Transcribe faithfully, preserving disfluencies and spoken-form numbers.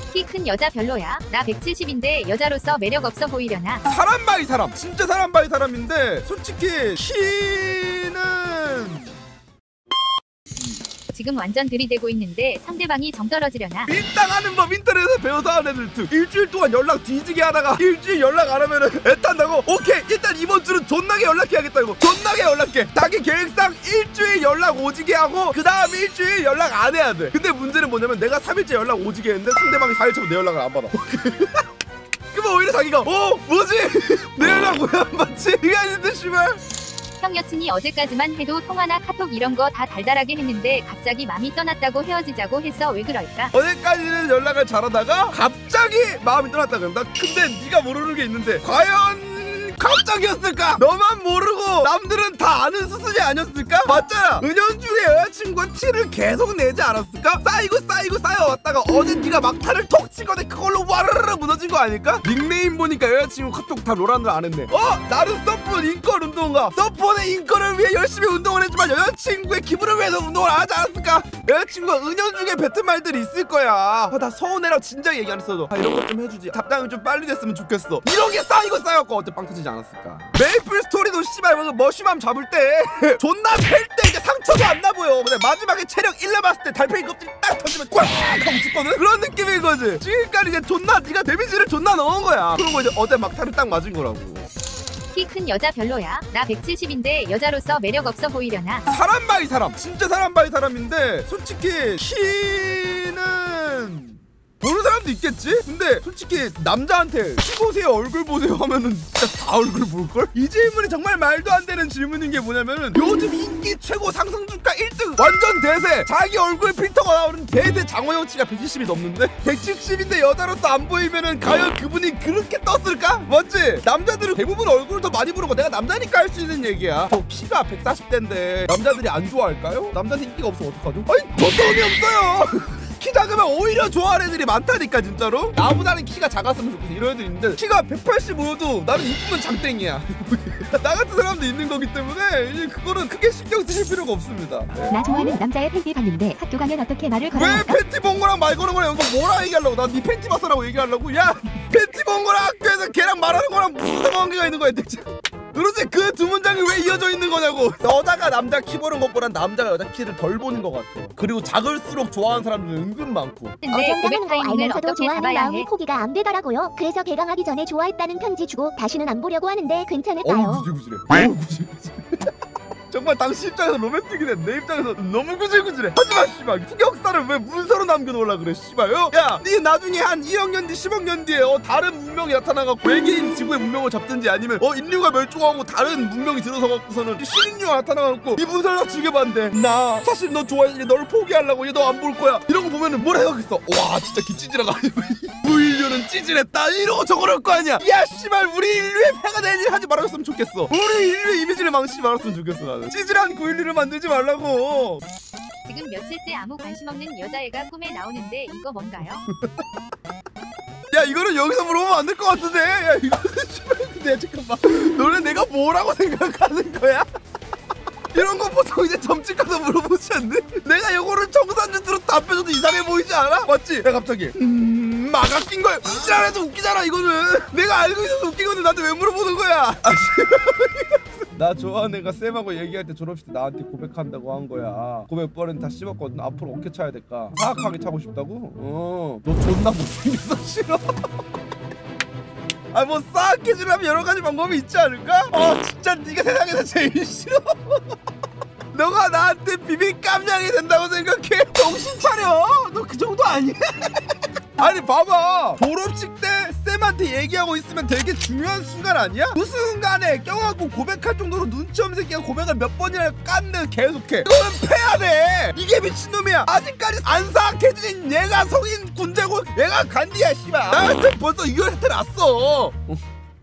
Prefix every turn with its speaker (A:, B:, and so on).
A: 키 큰 여자 별로야. 나 백칠십인데 여자로서 매력 없어 보이려나?
B: 사람 바이 사람, 진짜 사람 바이 사람인데 솔직히 키는
A: 지금 완전 들이대고 있는데 상대방이 정 떨어지려나?
B: 밀당하는 법 인터넷에서 배워서 하는 애들 특 일주일 동안 연락 뒤지게 하다가 일주일 연락 안 하면은 애탄다고. 오케이, 일단 이번 주는 존나게 연락해야겠다. 이거 존나게 연락해. 자기 계획상 일주일 연락 오지게 하고 그 다음 일주일 연락 안 해야 돼. 근데 문제는 뭐냐면 내가 삼 일째 연락 오지게 했는데 상대방이 사 일째면 내 연락을 안 받아. 그러면 오히려 자기가 어 뭐지? 내 연락 왜 안 받지? 이게 아닌데 씨발.
A: 형 여친이 어제까지만 해도 통화나 카톡 이런 거 다 달달하게 했는데 갑자기 맘이 떠났다고 헤어지자고 했어. 왜 그럴까?
B: 어제까지는 연락을 잘하다가 갑자기 마음이 떠났다 그런다? 근데 네가 모르는 게 있는데 과연 갑자기였을까? 너만 모르고 남들은 다 아는 수순이 아니었을까? 맞잖아. 은연중에 여자친구가 티를 계속 내지 않았을까? 쌓이고 쌓이고 쌓여왔다가 어제 네가 막타를 톡 치거나 그걸로 와르르 무너진 거 아닐까? 닉네임 보니까 여자친구 카톡 다 로란을 안 했네. 어? 나는 서폰 인권 운동가. 서폰의 인권을 위해 열심히 운동을 했지만 여자친구의 기분을 위해서 운동을 안 하지 않았을까? 여자친구가 은연중에 뱉은 말들이 있을 거야. 아, 나 서운해라고 진작에 얘기 안 했어도 아, 이런 것 좀 해주지. 답장이 좀 빨리 됐으면 좋겠어. 이런 게 쌓이고 쌓였고 어때 빵 터지지 않았을까? 메이플 스토리도 씨발 뭐 머시맘 잡을 때 존나 팰 때 이제 상처도 안 나 보여. 근데 마지막에 체력 일 레봤을 때 달팽이 껍질 딱 던지면 꽉 하고 죽거든? 그런 느낌인 거지. 지금까지 이제 존나 네가 데미지를 존나 넣은 거야. 그리고 이제 어제 막타를 딱 맞은 거라고.
A: 키 큰 여자 별로야. 나 백칠십인데 여자로서 매력 없어 보이려나?
B: 사람 바이 사람, 진짜 사람 바이 사람인데 솔직히 키는 보는 사람도 있겠지? 근데 솔직히 남자한테 키 보세요 얼굴 보세요 하면은 진짜 다 얼굴 볼걸? 이 질문이 정말 말도 안 되는 질문인 게 뭐냐면은 요즘 인기 최고 상승주가 일 등 완전 대세 자기 얼굴 필터가 나오는 대세 장호영치가 백칠십이 넘는데 백칠십인데 여자로서 안 보이면은 과연 그분이 그렇게 떴을까? 맞지? 남자들은 대부분 얼굴을 더 많이 보는 거 내가 남자니까 할 수 있는 얘기야. 저 키가 백사십 대인데 남자들이 안 좋아할까요? 남자한테 인기가 없으면 어떡하죠? 아니 저 돈이 없어요. 키 작으면 오히려 좋아하는 애들이 많다니까 진짜로. 나보다는 키가 작았으면 좋겠어 이런 애들 있는데 키가 백팔십오여도 나는 이쁘면 장땡이야. 나 같은 사람도 있는 거기 때문에 이제 그거는 크게 신경 쓰실 필요가 없습니다. 네.
C: 나 좋아하는 남자의 팬티 봤는데 학교 가면 어떻게 말을 걸어야
B: 왜 팬티 본 거랑 말 거는 거랑 이거 뭐라 얘기하려고? 난 네 팬티 봤어라고 얘기하려고? 야 팬티 본 거랑 학교에서 걔랑 말하는 거랑 무슨 관계가 있는 거야 대체? 그렇지 그 두 문장이 왜 이어져 있는 거냐고. 여자가 남자 키 보는 것보단 남자가 여자 키를 덜 보는 것 같아. 그리고 작을수록 좋아하는 사람들은 은근 많고.
A: 근데 고백
C: 어정당하는 거
A: 타이밍을
C: 알면서도
A: 어떻게
C: 좋아하는
A: 잡아야
C: 마음이
A: 해?
C: 포기가 안 되더라고요. 그래서 개강하기 전에 좋아했다는 편지 주고 다시는 안 보려고 하는데 괜찮을까요?
B: 어우 구질구질해. 어우 구질구질해. 정말 당신 입장에서 로맨틱이네. 내 입장에서 너무 구질구질해. 하지마 씨발. 흑역사를 왜 문서로 남겨놓으려 그래 씨발. 야 니 나중에 한 이억 년 뒤 십억 년 뒤에 어 다른 문명이 나타나갖고 외계인 지구의 문명을 잡든지 아니면 어 인류가 멸종하고 다른 문명이 들어서갖고서는 신인류가 나타나갖고 이 문서를 다 죽여봤는데 나 사실 너 좋아해 너를 포기하려고 얘 너 안 볼 거야 이런 거 보면은 뭐라 해야겠어. 와 진짜 기찌질하가 우리 인류는 찌질했다 이러고 적어놓을 거 아니야. 야 씨발 우리 인류의 폐가 될 일 하지 말았으면 좋겠어. 우리 인류의 이미지를 망치지 말았으면 좋겠어 나는. 찌질한 구일리를 만들지 말라고.
A: 지금 며칠째 아무 관심 없는 여자애가 꿈에 나오는데 이거 뭔가요?
B: 야 이거는 여기서 물어보면 안 될 것 같은데. 야 이거는 씨발 근데 잠깐만 너네 내가 뭐라고 생각하는 거야? 이런 거 보통 이제 점집 가서 물어보지 않니? 내가 요거를 청산주스로 답해줘도 이상해 보이지 않아? 맞지? 야 갑자기 음... 마가 낀 거야. 이지랄해도 웃기잖아 이거는. 내가 알고 있어서 웃긴 건데 나한테 왜 물어보는 거야? 아, 나 좋아하는 애가 쌤하고 얘기할 때 졸업식 때 나한테 고백한다고 한 거야. 고백 번은 다 씹었거든. 앞으로 어떻게 차야 될까? 사악하게 차고 싶다고? 어. 너 존나 못생겨서 싫어. 아 뭐 싸악해지려면 여러 가지 방법이 있지 않을까? 어 진짜 네가 세상에서 제일 싫어. 너가 나한테 비빔 깜냥이 된다고 생각해? 정신 차려. 너 그 정도 아니야? 아니 봐봐 졸업식 때 쌤한테 얘기하고 있으면 되게 중요한 순간 아니야? 그 순간에 껴갖고 고백할 정도로 눈치 없는 새끼가 고백을 몇 번이나 깠네 계속해. 이거는 패야 돼. 이게 미친놈이야. 아직까지 안 사악해진 얘가 성인 군대고 얘가 간디야 씨발. 나한테 벌써 이걸 사태 났어.